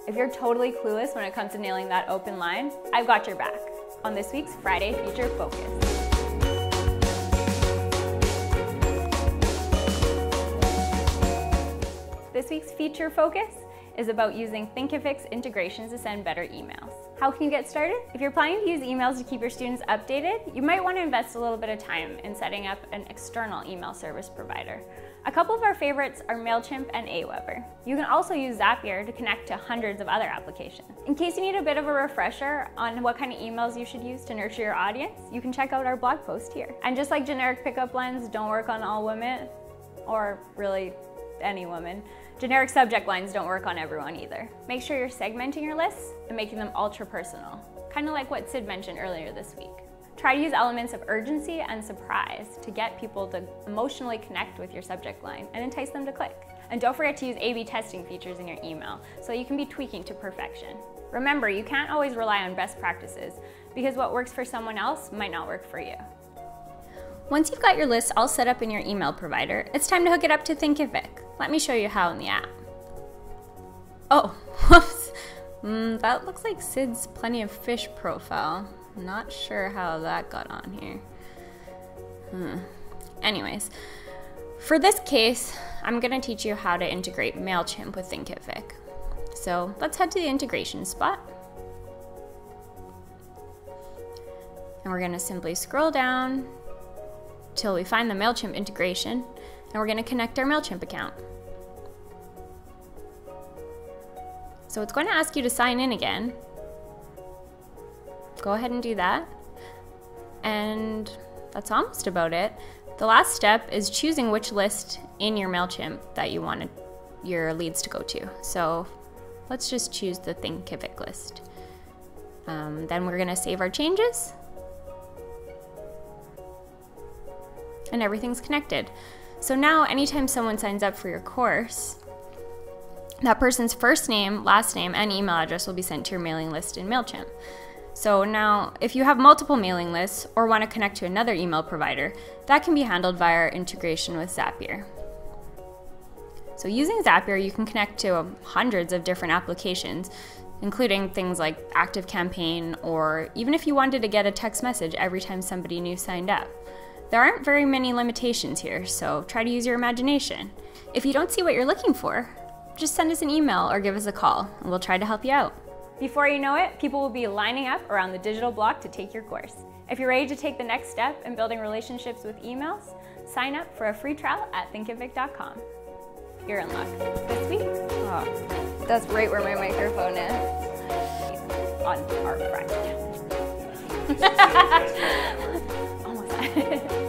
If you're totally clueless when it comes to nailing that open line, I've got your back on this week's Friday Feature Focus. This week's Feature Focus is about using Thinkific's integrations to send better emails. How can you get started? If you're planning to use emails to keep your students updated, you might want to invest a little bit of time in setting up an external email service provider. A couple of our favorites are MailChimp and Aweber. You can also use Zapier to connect to hundreds of other applications. In case you need a bit of a refresher on what kind of emails you should use to nurture your audience, you can check out our blog post here. And just like generic pickup lines don't work on all women, or really any woman, generic subject lines don't work on everyone either. Make sure you're segmenting your lists and making them ultra personal, kind of like what Sid mentioned earlier this week. Try to use elements of urgency and surprise to get people to emotionally connect with your subject line and entice them to click. And don't forget to use A/B testing features in your email so you can be tweaking to perfection. Remember, you can't always rely on best practices because what works for someone else might not work for you. Once you've got your list all set up in your email provider, it's time to hook it up to Thinkific. Let me show you how in the app. Oh, whoops. That looks like Sid's Plenty of Fish profile. Not sure how that got on here. Anyways, for this case, I'm gonna teach you how to integrate MailChimp with Thinkific. So let's head to the integration spot. And we're gonna simply scroll down till we find the MailChimp integration, and we're gonna connect our MailChimp account. So it's going to ask you to sign in again. Go ahead and do that. And that's almost about it. The last step is choosing which list in your MailChimp that you want your leads to go to. So let's just choose the Thinkific list. Then we're gonna save our changes. And everything's connected. So now anytime someone signs up for your course, that person's first name, last name, and email address will be sent to your mailing list in MailChimp. So now, if you have multiple mailing lists or want to connect to another email provider, that can be handled via our integration with Zapier. So using Zapier, you can connect to hundreds of different applications, including things like ActiveCampaign, or even if you wanted to get a text message every time somebody new signed up. There aren't very many limitations here, so try to use your imagination. If you don't see what you're looking for, just send us an email or give us a call, and we'll try to help you out. Before you know it, people will be lining up around the digital block to take your course. If you're ready to take the next step in building relationships with emails, sign up for a free trial at thinkific.com. You're in luck. This week, that's right where my microphone is. On our front. Almost.